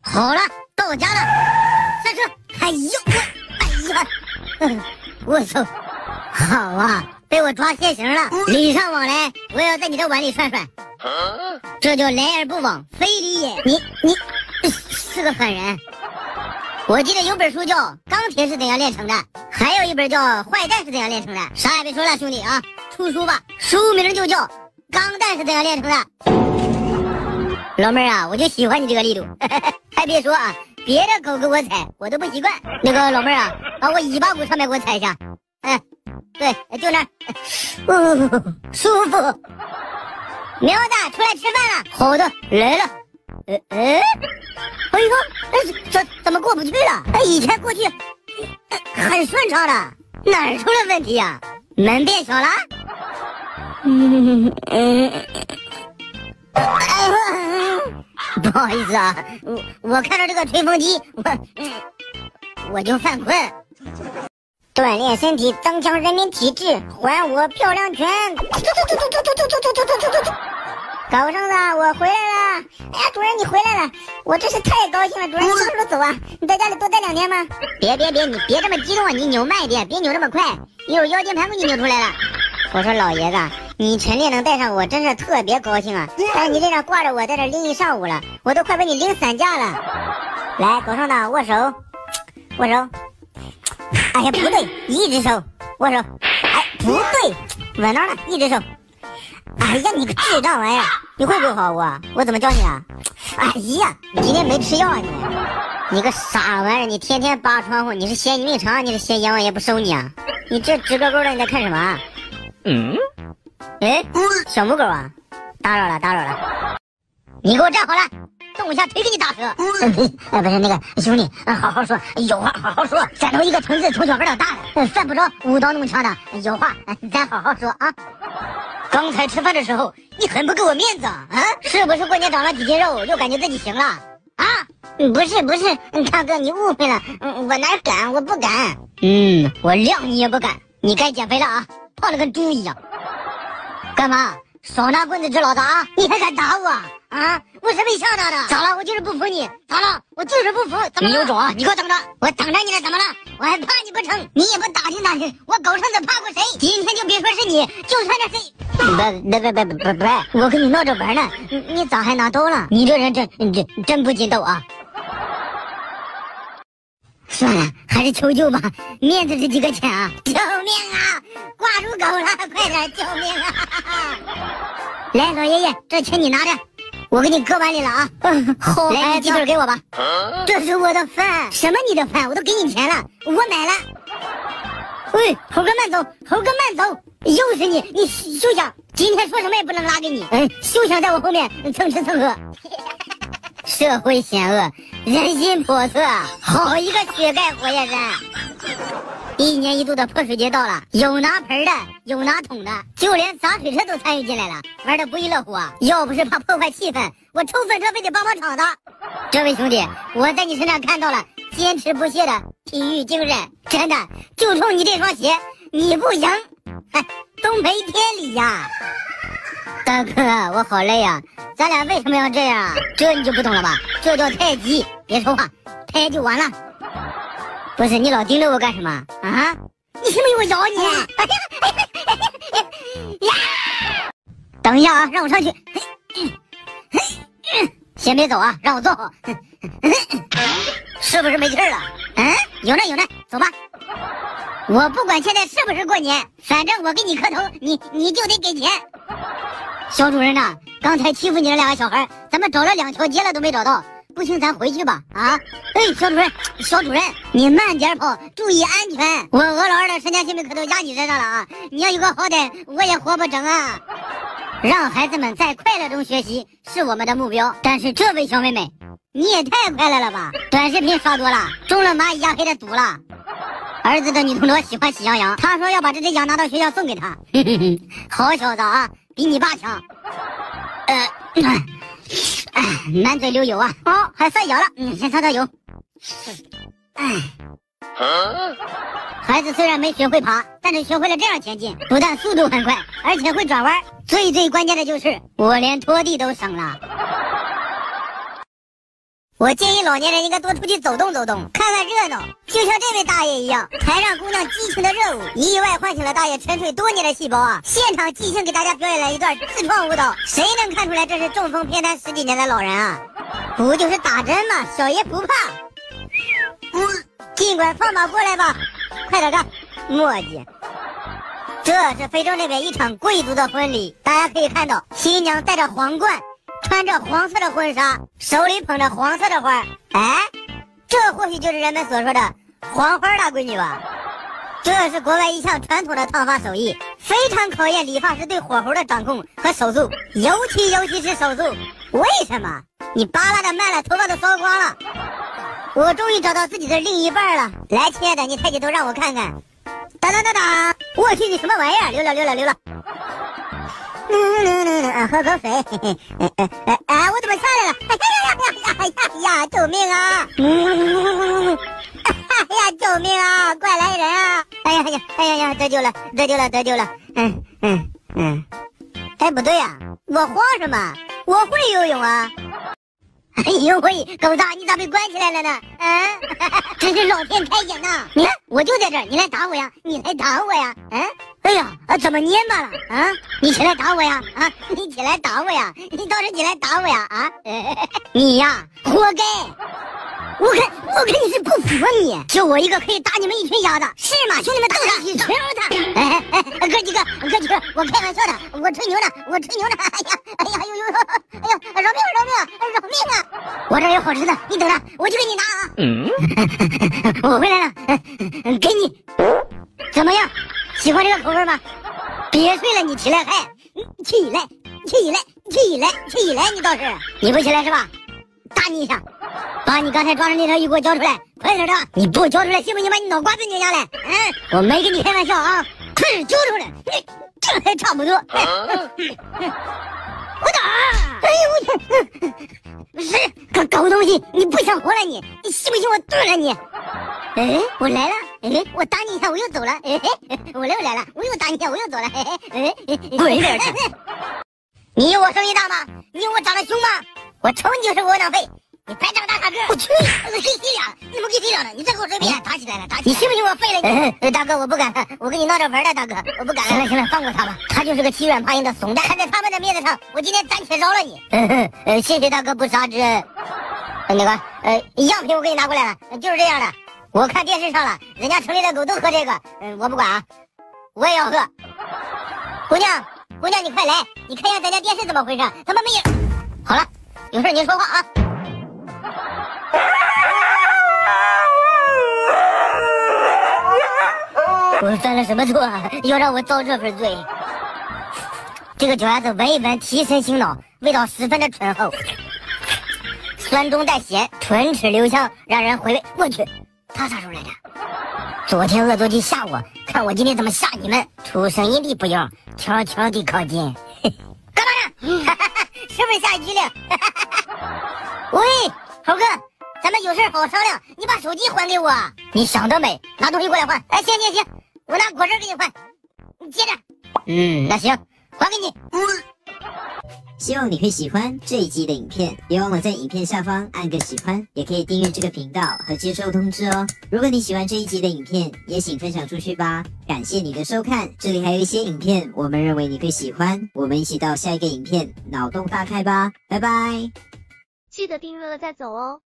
好了，到我家了，下车。哎呦，我操！好啊，被我抓现行了。礼尚往来，我要在你的碗里涮涮。这叫来而不往非礼也。你是个狠人。我记得有本书叫《钢铁是怎样炼成的》，还有一本叫《坏蛋是怎样炼成的》。啥也别说了，兄弟啊，出书吧，书名就叫《钢蛋是怎样炼成的》。老妹儿啊，我就喜欢你这个力度，还别说啊，别的狗给我踩我都不习惯。那个老妹儿啊，把我尾巴骨上面给我踩一下。对，就那儿，舒服。苗子，出来吃饭了。好的，来了。哎呦，怎么过不去了？以前过去很顺畅的，哪儿出了问题呀？门变小了？不好意思啊，我看到这个吹风机，我就犯困。锻炼身体，增强人民体质，还我漂亮拳！高生子，我回来了！哎呀，主人你回来了，我真是太高兴了！主人你什么时候走啊？你在家里多待2天吗？别，你别这么激动啊！你扭慢一点，别扭这么快，一会儿腰间盘给你扭出来了。我说老爷子，你晨练能带上我，真是特别高兴啊！但是你这样挂着我在这拎一上午了，我都快被你拎散架了。来，狗生子，握手，握手。哎呀，不对，一只手握手。哎，不对，稳当了，一只手。哎呀，你个智障玩意儿，你会不会好我怎么教你啊？哎呀，你今天没吃药啊你个傻玩意儿，你天天扒窗户，你是嫌你命长，你是嫌阎王爷不收你啊？你这直勾勾的，你在看什么？哎，小母狗啊，打扰了，你给我站好了，动一下腿给你打折。不是那个兄弟，好好说，有话好好说。咱都一个村子，从小玩到大的，犯不着舞刀弄枪的，有话咱好好说啊。刚才吃饭的时候，你很不给我面子啊！是不是过年长了几斤肉，又感觉自己行了啊？不是，大哥你误会了，我哪敢，我不敢。我谅你也不敢，你该减肥了啊，胖得跟猪一样。干嘛？少拿棍子治老子啊！你还敢打我啊？我是没上当的。咋了？我就是不服你。咋了？我就是不服。怎么你有种啊？你给我等着！我等着你了，怎么了？我还怕你不成？你也不打听打听，我狗剩子怕过谁？今天就别说是你，就算是谁。不，我跟你闹着玩呢，你咋还拿刀了？你这人真不禁斗啊！算了，还是求救吧，面子值几个钱啊！救命啊！挂住狗了，快点救命啊！来，老爷爷，这钱你拿着，我给你搁碗里了啊。好，来，鸡腿给我吧。这是我的饭。什么你的饭？我都给你钱了，我买了。喂，猴哥慢走，猴哥慢走！又是你休想！今天说什么也不能拉给你。休想在我后面蹭吃蹭喝。社会险恶，人心叵测，好一个血盖火焰山！1年1度的泼水节到了，有拿盆的，有拿桶的，就连洒水车都参与进来了，玩得不亦乐乎啊！要不是怕破坏气氛，我抽粪车非得帮场的。这位兄弟，我在你身上看到了坚持不懈的体育精神，真的，就冲你这双鞋，你不赢，都没天理呀！大哥，我好累啊！咱俩为什么要这样啊？这你就不懂了吧？这叫太极，别说话，拍就完了。不是你老盯着我干什么啊？你信不信我咬你？等一下啊，让我上去。先别走啊，让我坐好。是不是没气儿了？有呢，走吧。我不管现在是不是过年，反正我给你磕头，你就得给钱。小主人呐，刚才欺负你的2个小孩，咱们找了2条街了都没找到，不行咱回去吧啊！小主人，你慢点跑，注意安全。我俄老二的身家性命可都压你身上了啊！你要有个好歹，我也活不成啊！让孩子们在快乐中学习是我们的目标，但是这位小妹妹，你也太快乐了吧！短视频刷多了，中了蚂蚁压黑的毒了。儿子的女同桌喜欢喜羊羊，他说要把这只羊拿到学校送给他。好小子啊，比你爸强。满嘴流油啊！还算咬了，先擦擦油。孩子虽然没学会爬，但是学会了这样前进，不但速度很快，而且会转弯。最关键的就是，我连拖地都省了。 我建议老年人应该多出去走动走动，看看热闹，就像这位大爷一样，台上姑娘激情的热舞，意外唤醒了大爷沉睡多年的细胞啊！现场即兴给大家表演了一段自创舞蹈，谁能看出来这是中风偏瘫10几年的老人啊？不就是打针吗？小爷不怕。尽管放马过来吧，快点干，墨迹。这是非洲那边一场贵族的婚礼，大家可以看到，新娘戴着皇冠，穿着黄色的婚纱，手里捧着黄色的花。哎，这或许就是人们所说的黄花大闺女吧。这是国外一项传统的烫发手艺，非常考验理发师对火候的掌控和手速，尤其是手速。为什么？你扒拉的慢了，头发都烧光了。我终于找到自己的另一半了。来，亲爱的，你抬起头让我看看。当当当当！我去，你什么玩意儿？溜了。喝口水。我怎么下来了？呀！救命啊！救命啊！快来人啊！得救了！哎，不对呀，我慌什么？我会游泳啊！游会，狗子，你咋被关起来了呢？真是老天开眼呐！你看，我就在这儿，你来打我呀！哎呀，怎么蔫巴了啊？你起来打我呀！你起来打我呀！你倒是起来打我呀！你呀，活该！我看你是不服你，就我一个可以打你们一群鸭子，是吗？兄弟们，打他，你锤他！哥几个，我开玩笑的，我吹牛呢！饶命啊！我这有好吃的，你等着，我去给你拿啊！我回来了，给你，怎么样？喜欢这个口味吗？别睡了，你起来，起来！你倒是，你不起来是吧？打你一下，把你刚才装的那条鱼给我交出来，快点的！你不交出来，信不信把你脑瓜子拧下来？我没跟你开玩笑啊！快点交出来，这还差不多。我打！哎呦我去！是个狗东西，你不想活了你信不信我炖了你？我来了，我打你一下我又走了，我又来了，我又打你一下我又走了，滚一边去！你有我声音大吗？你有我长得凶吗？我瞅你就是窝囊废，你白长大个！我去，给谁俩？你怎么给谁俩呢？你这口水别打起来了，你信不信我废了你？大哥，我不敢，我跟你闹着玩的，大哥，我不敢。行了，放过他吧，他就是个欺软怕硬的怂蛋，看在他们的面子上，我今天暂且饶了你。谢谢大哥不杀之恩。那个样品我给你拿过来了，就是这样的。我看电视上了，人家城里的狗都喝这个，我不管啊，我也要喝。姑娘，你快来，你看一下咱家电视怎么回事？怎么没有？好了，有事您说话啊。我犯了什么错要让我遭这份罪？这个脚丫子闻一闻，提神醒脑，味道十分的醇厚，酸中带咸，唇齿留香，让人回味。我去，他啥时候来的？昨天恶作剧吓我，看我今天怎么吓你们！出声音的不要，悄悄地靠近。干嘛呢？是不是下一句令？喂，猴哥，咱们有事好好商量，你把手机还给我。你想得美，拿东西过来换。行，我拿果汁给你换，你接着。那行，还给你。 希望你会喜欢这一集的影片，别忘了在影片下方按个喜欢，也可以订阅这个频道和接收通知哦。如果你喜欢这一集的影片，也请分享出去吧。感谢你的收看，这里还有一些影片，我们认为你会喜欢，我们一起到下一个影片脑洞大开吧，拜拜。 记得订阅了再走哦。